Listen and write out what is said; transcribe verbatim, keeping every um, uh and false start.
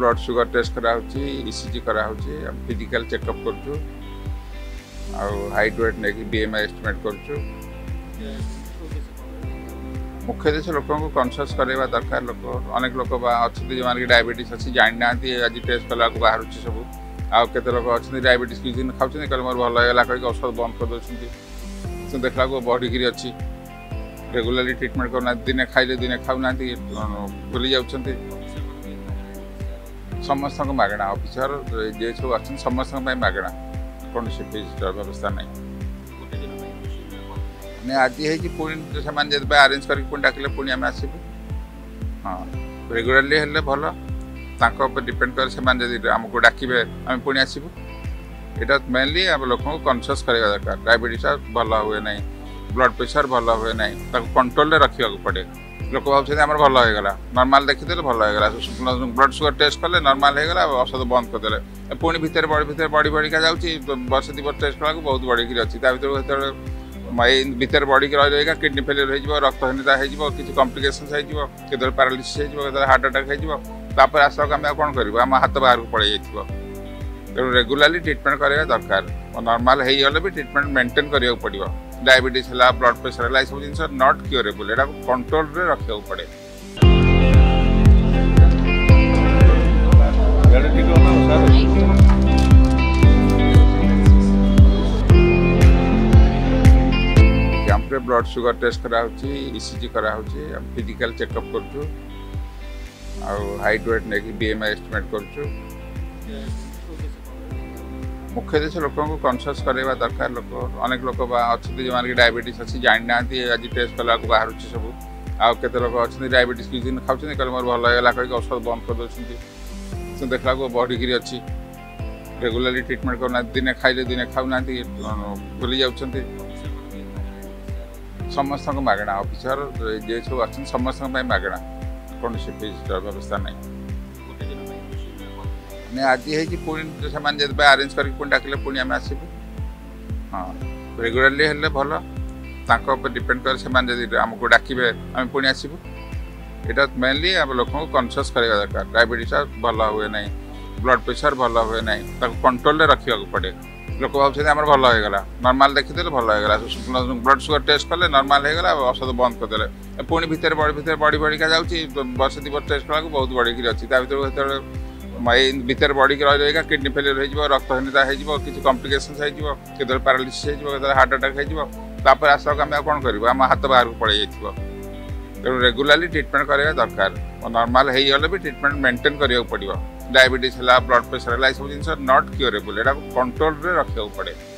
Blood sugar test करा ECG करा physical checkup कर हाइट वेट नहीं बीएमआई एस्टिमेट कर मुख्य देश लोक कनसीयस करवा दरकार लोक अनेक लोक अच्छा जो डायबिटीज अच्छी जानी ना आज टेस्ट कला बाहर सब आउ के लोक अच्छे डायबिटीज किसी दिन खाऊँ कल मोर भल है कहीं औषध बंद कर दे देखला बढ़िकी अच्छी रेगुलाली ट्रिटमेंट करना दिने खाइले दिने खाऊना भूली जाऊँच समस्त मागणा ऑफिसर जे सब अच्छे समस्त मागणा कौन से फीस व्यवस्था नहीं आज पुणी से आरेंज करके डाकिले पुणी आम आसबू हाँ रेगुलाली हेल्ले भल डिपेंड कर आमको डाकिबे आम पुणी आसबू यहाँ मेनली आम लोक कनसीयस करवा दरकार डायबिटीज भल हुए ना ब्लड प्रेशर भल हुए ना कंट्रोल रखा पड़े लोक भाव आम भल होगा नॉर्मल देखीदे भल होगा ब्लड सुगर टेस्ट कले नॉर्मल होगा औषध बंद करदे पुणी भितर बड़ी भितर बढ़ी बढ़िका जाऊँगी वर्ष दु वर्ष टेस्ट कला बहुत बढ़ी अच्छी भर भितर बढ़ी रही किडनी फेलियर हो रक्तहीनता हो किसी कम्प्लिकेशन हो पैरालिसिस हो हार्ट अटैक हो आसक आम कौन कर हाथ बाहर को पड़े जाइए तेणु रेगुलाली ट्रिटमेंट करवा दरकार नॉर्मल होगले भी ट्रिटमेंट मेंटेन करा पड़ो डायबिटीज है ब्लड प्रेशर है सब जिन नॉट क्यूरेबल यहाँ कंट्रोल रे रखा पड़े कैंप ब्लड सुगर टेस्ट करा ईसीजी करा फिजिकल चेकअप कर हाइट वेट नहीं बीएमआई एस्टिमेट कर मुख्य देश लोक कनसीयस करवा दरकार लोक अनेक लोक अच्छा जो डायबिटीज अच्छी जानी ना आज टेस्ट कला बाहर सब आउ के लोक अच्छे डायबिटीज किसी दिन खाऊँ कल मोर भल है कहीं औषध बंद कर दे देखला बढ़िकी अच्छी रेगुलाली ट्रिटमेंट करना दिने खाइले दिने खाऊना भूली जाऊँच समस्त मागणा ऑफिसर जे सब अच्छे समस्त मागणा कौन से फीस व्यवस्था नहीं आज पुणी से आरेंज करके डाकिले पुणी आम आसबू हाँ रेगुलाली हेल्ले भल डिपेंड कर आमको डाकिबे आम पुणी आसबू यहाँ मेनली आम लोक कनसीयस करवा दरकार डायबिटीज भल हुए ना ब्लड प्रेशर भल हुए ना कंट्रोल रखा पड़े लोक भाव आम भल होगा नॉर्मल देखीदे भल होगा ब्लड सुगर टेस्ट कले नॉर्मल होगा औषध बंद करदे पुणी भितर बड़ी भितर बढ़ी बढ़िका जाऊँगी वर्ष दु वर्ष टेस्ट कला बहुत बढ़ी अच्छी भर भितर बढ़ी रही किडनी फेलियर हो रक्तहीनता हो किसी कम्प्लिकेशन हो पैरालिसिस हो हार्ट अटैक हो आसक आम कौन कर हाथ बाहर को पड़े जाइए तेणु रेगुलाली ट्रिटमेंट करवा दरकार नॉर्मल होगले भी ट्रिटमेंट मेंटेन करा पड़ो डायबिटीज है ब्लड प्रेशर है सब जिन नॉट क्यूरेबल यहाँ कंट्रोल रे रखा पड़े।